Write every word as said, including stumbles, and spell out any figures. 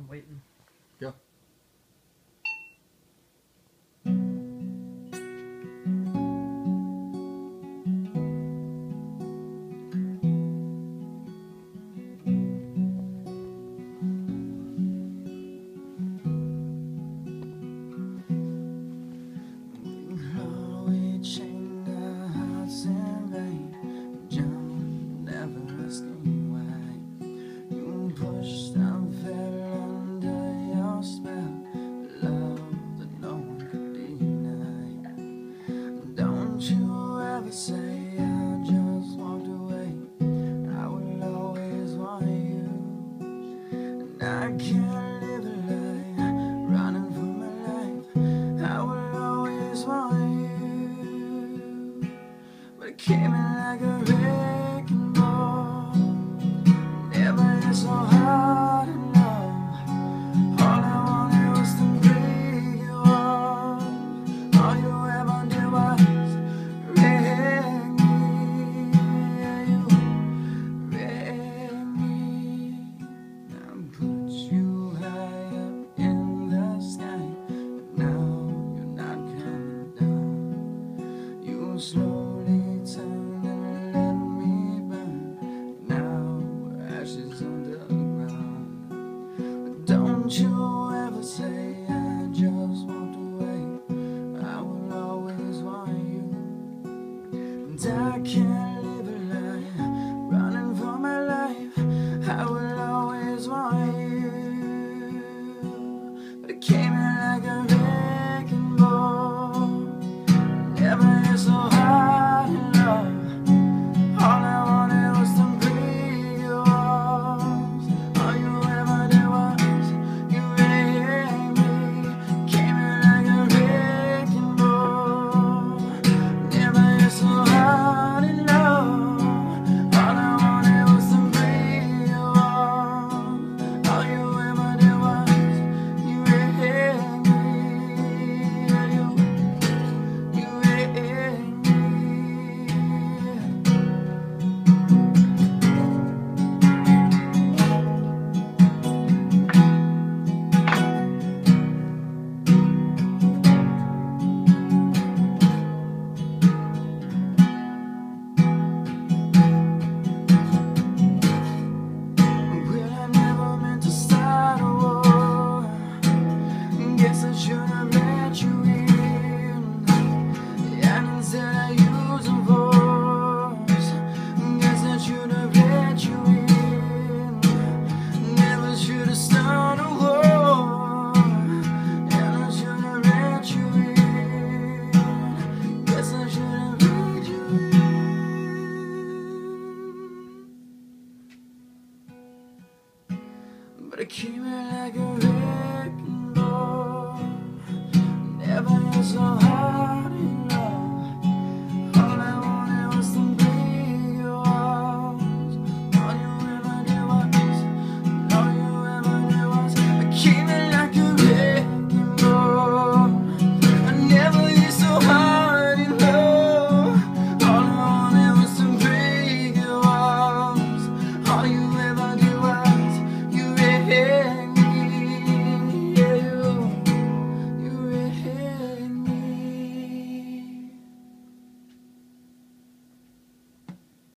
waiting. Go. Say I just walked away. I will always want you, and I can't live a lie, running for my life. I will always want you, but it came in like a wrecking ball. Never is so hard to love. All I wanted was to break you off. All you ever did was slowly turn and let me burn. Now we're ashes on the ground. But don't you ever say I just walked away. I will always want you, and I can't live a lie, running for my life. I will always want you, but it came in like a wrecking ball. Never is so hard to love. All I wanted was to break you off. All you ever did was you raped me. Came in like a wrecking ball. Never is so hard to love. All I wanted was to break you off. All you ever did was you raped me. You but it came in like a wrecking ball. Never is so hard.